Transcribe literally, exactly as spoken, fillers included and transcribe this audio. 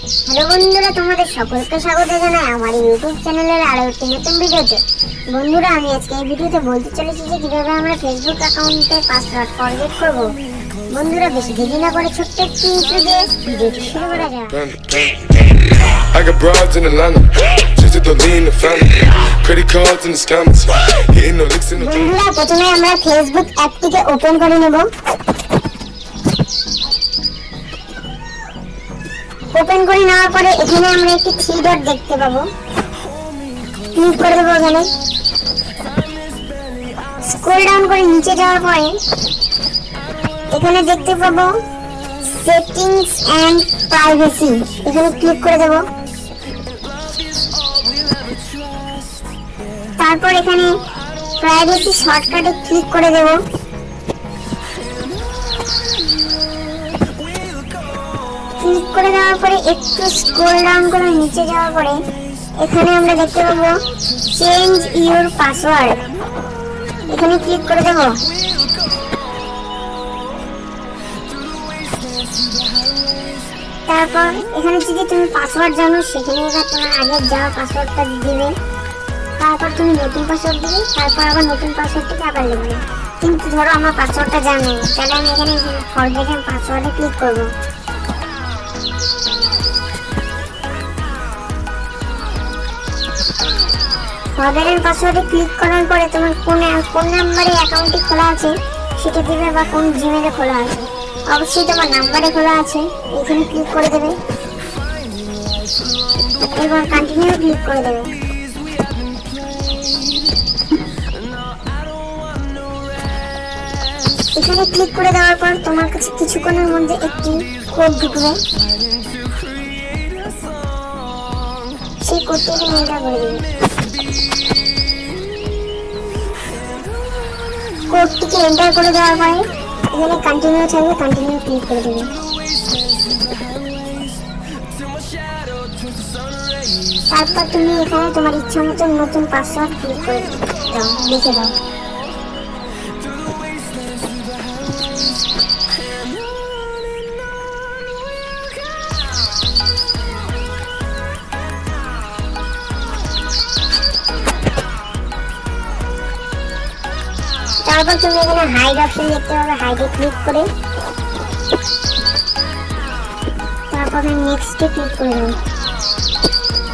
Hello বন্ধুরা, তোমাদের সকলকে স্বাগত জানাই আমার ইউটিউব চ্যানেলের আরো একটি নতুন ভিডিওতে। বন্ধুরা, আমি আজকে এই ভিডিওতে বলতে চলেছি যে কিভাবে আমরা ফেসবুক অ্যাকাউন্টে পাসওয়ার্ড ফরগেট করব। বন্ধুরা, বেশি দেরি না করে ছোট্ট একটি ইন্ট্রো দিয়ে ভিডিওটি শুরু করা যাক। I got broads in Atlanta, just to lean the family, credit cards in the scammers, hitting no licks in the. বন্ধুরা, প্রথমে আমরা ফেসবুক অ্যাপটিকে ওপেন করে নেব। ওপেন করে নেওয়ার পরে এখানে আমরা একটি থ্রি ডট দেখতে পাবো, ক্লিক করে দেবো। এখানে স্ক্রল ডাউন করে নিচে যাওয়ার পরে এখানে দেখতে পাবো সেটিংস এন্ড প্রাইভেসি, এখানে ক্লিক করে দেব। তারপর এখানে প্রাইভেসি শর্টকাটে ক্লিক করে দেব। ক্লিক করে দেওয়ার পরে একটু স্ক্রল ডাউন করে নিচে যাওয়ার পরে এখানে আমরা দেখতে পাবো চেঞ্জ ইউর পাসওয়ার্ড, এখানে ক্লিক করে দেব। তারপর এখানে যদি তুমি পাসওয়ার্ড জানো সেখানে এবার তোমার আগের যাওয়া পাসওয়ার্ডটা দিবে, তারপর তুমি নতুন পাসওয়ার্ড দিবে, তারপর আবার নতুন পাসওয়ার্ডটাকে আবার লিখবে। কিন্তু ধরো আমার পাসওয়ার্ডটা জানি, তাহলে আমি এখানে ফরগেট পাসওয়ার্ডে ক্লিক করব। ফরগেট পাসওয়ার্ডে ক্লিক করার পরে তোমার কোন কোন নাম্বারে অ্যাকাউন্টটি খোলা আছে সেটা দিবে, বা কোন জিমেলে খোলা আছে। অবশ্যই তোমার নাম্বারে খোলা আছে, এখানে ক্লিক করে দেবে এবং কন্টিনিউ ক্লিক করে দেবে। এখানে ক্লিক করে দেওয়ার পর তোমার কাছে কিছুক্ষণের মধ্যে একটি কোড ঢুকবে, সেই কোডটি এখানে এন্টার করে দেবে। কোডটিকে এন্টার করে দেওয়ার পরে এখানে কন্টিনিউ থাকবে, কন্টিনিউ ক্লিক করে দেবে। তারপর তুমি এখানে তোমার ইচ্ছা মতন নতুন পাসওয়ার্ড ক্লিক করে দাও, লিখে দাও। তারপর তুমি এখানে হাইড অপশন দেখতে পাবে, হাইডে ক্লিক করে তারপর নেক্সটে ক্লিক করে দাও।